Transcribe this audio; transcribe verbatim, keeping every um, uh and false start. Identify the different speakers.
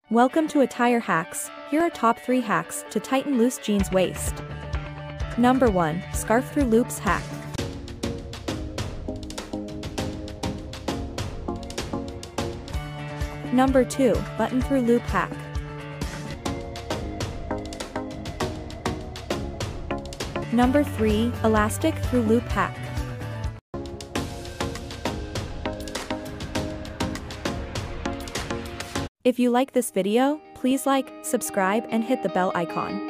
Speaker 1: Welcome to Attire Hacks. Here are top three hacks to tighten loose jeans waist. Number one. Scarf through loops hack. Number two. Button through loop hack. Number three. Elastic through loop hack. If you like this video, please like, subscribe and hit the bell icon.